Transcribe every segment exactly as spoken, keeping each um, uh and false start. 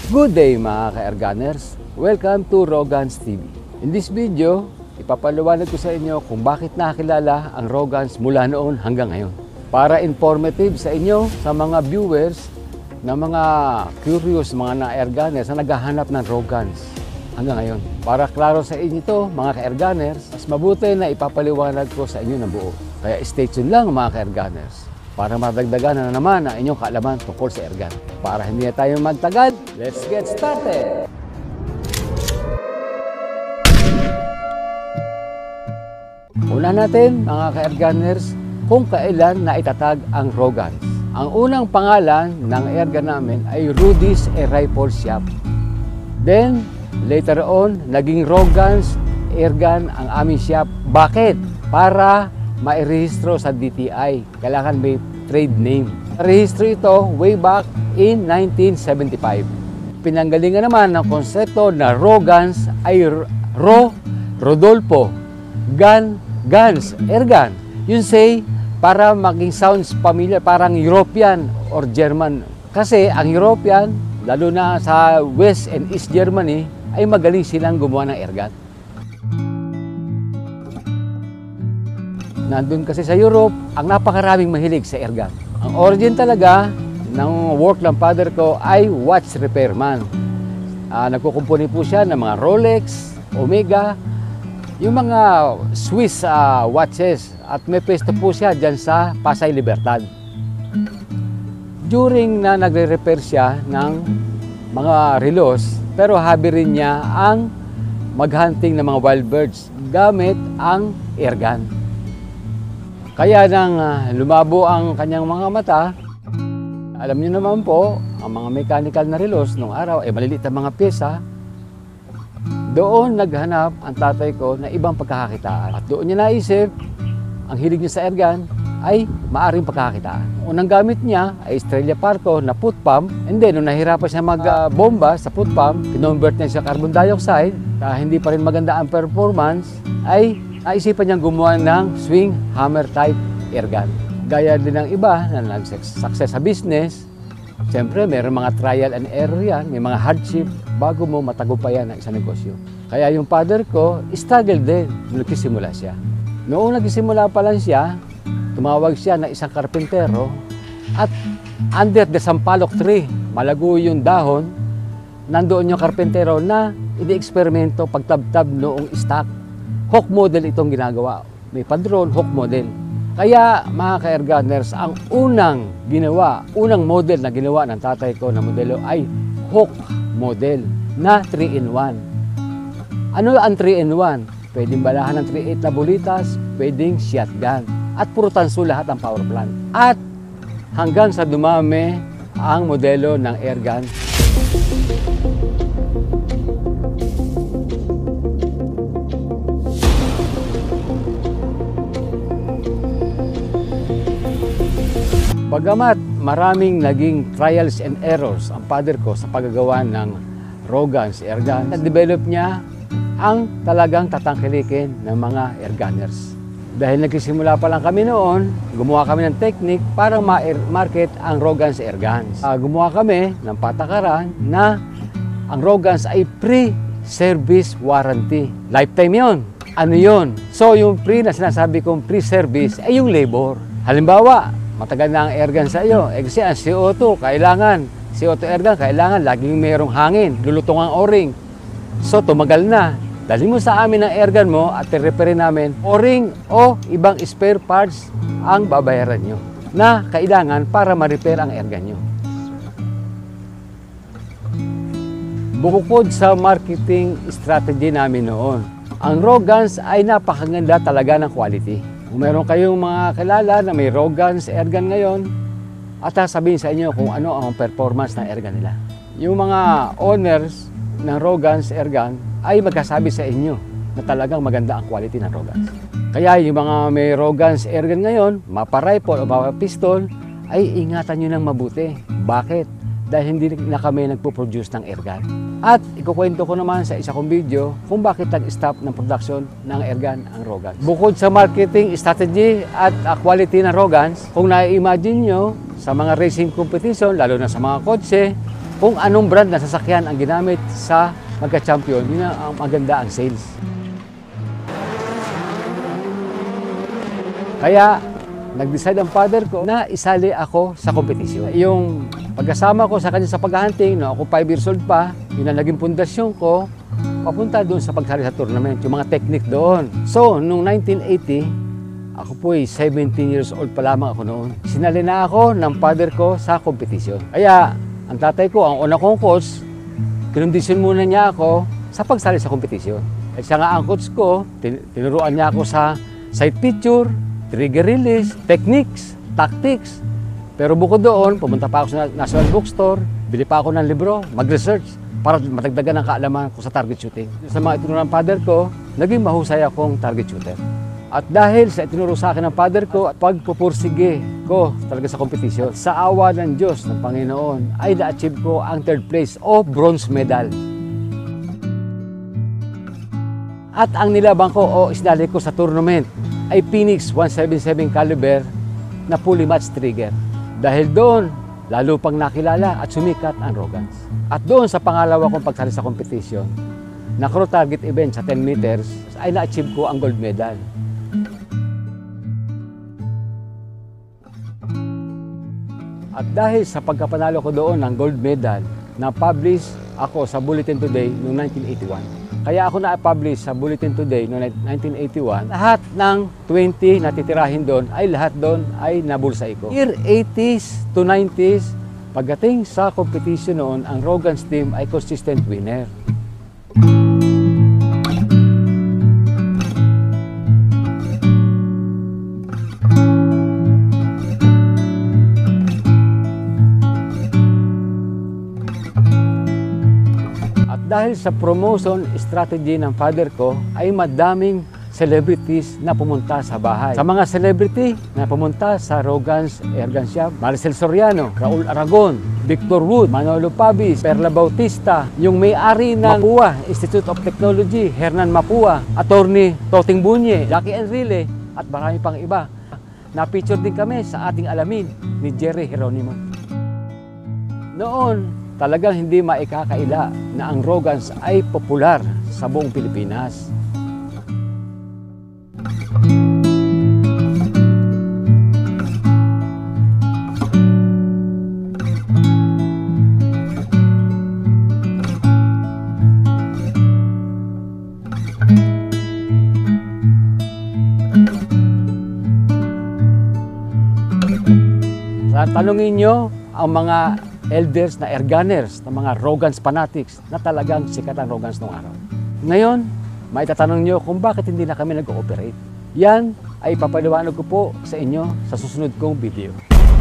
Good day mga ka-Airgunners! Welcome to Rogans T V. In this video, ipapaliwanag ko sa inyo kung bakit nakakilala ang Rogans mula noon hanggang ngayon. Para informative sa inyo, sa mga viewers, na mga curious, mga na-Airgunners na naghahanap ng Rogans hanggang ngayon. Para klaro sa inyo ito, mga ka-Airgunners, mas mabuti na ipapaliwanag ko sa inyo ng buo. Kaya stay tuned lang mga ka-Airgunners para madagdagan na naman ang inyong kaalaman tungkol sa airgun. Para hindi na tayo magtagad, let's get started! Una natin mga ka-Airgunners kung kailan naitatag ang Rogans. Ang unang pangalan ng airgun namin ay Rudy's Air Rifle Shop. Then, later on, naging Rogans Airgun ang aming shop. Bakit? Para mairehistro sa D T I. Kailangan may trade name. Rehistro ito way back in nineteen seventy-five. Pinanggalingan naman ng konsepto na Rogans ay Ro, Rodolfo, Gun, Guns, Airgun. Yun say, para maging sounds familiar, parang European or German. Kasi ang European, lalo na sa West and East Germany, ay magaling silang gumawa ng airgun. Nandun kasi sa Europe, ang napakaraming mahilig sa airgun. Ang origin talaga ng work ng father ko ay watch repairman. Uh, nagkukumpuni po siya ng mga Rolex, Omega, yung mga Swiss uh, watches. At may pwesto po siya dyan sa Pasay Libertad. During na nagre-repair siya ng mga relos, pero hobby rin niya ang maghunting ng mga wild birds gamit ang airgun. Kaya nang uh, lumabo ang kanyang mga mata, alam niyo naman po, ang mga mechanical na relos nung araw ay maliliit ang mga pyesa. Doon naghanap ang tatay ko na ibang pagkakakitaan. At doon niya naisip, ang hilig niya sa airgun ay maaring pagkakakitaan. Unang gamit niya ay Estrella Parco na foot pump. And then, nung nahirapan siya mag-bomba sa foot pump, kinonvert niya sa carbon dioxide, na hindi pa rin maganda ang performance, ay naisipan niyang gumawa ng swing hammer type airgun. Gaya din ng iba na nag-success sa business, siyempre mayroong mga trial and error yan, may mga hardship bago mo matagumpayan ang isang negosyo. Kaya yung father ko, struggle din nung nagsisimula siya. Noong nagsisimula pa lang siya, tumawag siya na isang karpentero at under the sampalok tree, malago yung dahon, nandoon yung karpentero na ini-eksperimento pagtabtab noong stock. Hawk model itong ginagawa. May padron, Hawk model. Kaya mga ka-Airgunners, ang unang ginawa, unang model na ginawa ng tatay ko na modelo ay Hawk model na three in one. Ano ang three in one? Pwedeng balahan ng three eight na bulitas, pwedeng shotgun. At puro tanso lahat ang power plant. At hanggang sa dumami ang modelo ng airgun. Bagamat maraming naging trials and errors ang father ko sa paggagawa ng Rogans airgun, na-develop niya ang talagang tatangkilikin ng mga airgunners. Dahil nagsisimula pa lang kami noon, gumawa kami ng technique para ma-market ang Rogans airguns. Uh, gumawa kami ng patakaran na ang Rogans ay pre-service warranty. Lifetime yon. Ano yon? So yung pre na sinasabi kong pre-service ay yung labor. Halimbawa, matagal na ang airgun sa iyo. Eh kasi ang C O two, kailangan. C O two airgun, kailangan laging mayroong hangin. Lulutong ang o-ring. So, tumagal na. Dali mo sa amin ang airgun mo at i-repair namin, o-ring o ibang spare parts ang babayaran nyo na kailangan para ma-repair ang airgun nyo. Bukod sa marketing strategy namin noon, ang Rogans ay napakaganda talaga ng quality. Kung meron kayong mga kilala na may Rogans airgun ngayon, at sasabihin sa inyo kung ano ang performance ng airgun nila. Yung mga owners ng Rogans airgun ay magkasabi sa inyo na talagang maganda ang quality ng Rogans. Kaya yung mga may Rogans airgun ngayon, mapa-rifle o mapa-pistol, ay ingatan nyo ng mabuti. Bakit? Dahil hindi na kami nagpo-produce ng airgun. At ikukwento ko naman sa isa kong video kung bakit nag-stop ng production ng airgun ang Rogans. Bukod sa marketing strategy at quality ng Rogans, kung na-imagine nyo sa mga racing competition, lalo na sa mga kotse, kung anong brand na sasakyan ang ginamit sa magka-champion, yun ang maganda ang sales. Kaya, nag-decide ang father ko na isali ako sa kompetisyon. Yung pagkasama ko sa kanya sa paghahunting, no, ako five years old pa, yun ang naging pundasyon ko, papunta doon sa pagsali sa tournament, yung mga technique doon. So, noong nineteen eighty, ako po ay seventeen years old pa lamang ako noon. Sinali na ako ng father ko sa kompetisyon. Kaya, ang tatay ko, ang una kong coach, kinondisyon muna niya ako sa pagsali sa kompetisyon. At siya nga ang coach ko, tin tinuruan niya ako sa sight picture, trigger release, techniques, tactics. Pero bukod doon, pumunta pa ako sa National Bookstore, bili pa ako ng libro, mag-research para matagdagan ang kaalaman ko sa target shooting. Sa mga itinuro ng father ko, naging mahusay akong target shooter. At dahil sa itinuro sa akin ng father ko, pagpupursige ko talaga sa kompetisyon, sa awa ng Diyos ng Panginoon, ay na-achieve ko ang third place o bronze medal. At ang nilabang ko o isdali ko sa tournament ay Phoenix one seventy-seven caliber na fully match trigger. Dahil doon, lalo pang nakilala at sumikat ang Rogans. At doon sa pangalawa kong pagsali sa kompetisyon, na crew target event sa ten meters, ay na-achieve ko ang gold medal. At dahil sa pagkapanalo ko doon ng gold medal, na-publish ako sa Bulletin Today noong nineteen eighty-one. Kaya ako na-publish sa Bulletin Today noong nineteen eighty-one. Lahat ng twenty na titirahin doon ay lahat doon ay nabulsay ko. Year eighties to nineties, pagdating sa competition noon, ang Rogans team ay consistent winner. Dahil sa promotion strategy ng father ko, ay madaming celebrities na pumunta sa bahay. Sa mga celebrity na pumunta sa Rogans Airgun Shop, Maricel Soriano, Raul Aragon, Victor Wood, Manolo Pabis, Perla Bautista, yung may-ari ng Mapua Institute of Technology, Hernan Mapua, Attorney Toting Bunye, Jackie Enrile, at marami pang iba. Na-feature din kami sa ating alamin ni Jerry Geronimo. Noon, talagang hindi maikakaila na ang Rogans ay popular sa buong Pilipinas. Tanungin nyo ang mga elders na airgunners, na mga Rogans fanatics na talagang sikat ang Rogans noong araw. Ngayon, maitatanong nyo kung bakit hindi na kami nag-ooperate. Yan ay papaliwanag ko po sa inyo sa susunod kong video.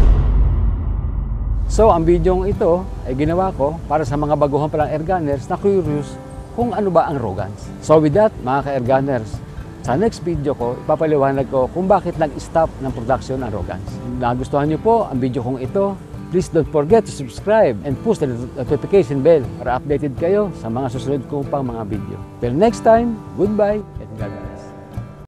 So, ang video ito ay ginawa ko para sa mga baguhan palang airgunners na curious kung ano ba ang Rogans. So with that, mga ka-airgunners, sa next video ko, ipapaliwanag ko kung bakit nag-stop ng production ang Rogans. Nagustuhan nyo po ang video kong ito, please don't forget to subscribe and push the notification bell para updated kayo sa mga susunod kong pang mga video. Till next time, goodbye and God bless.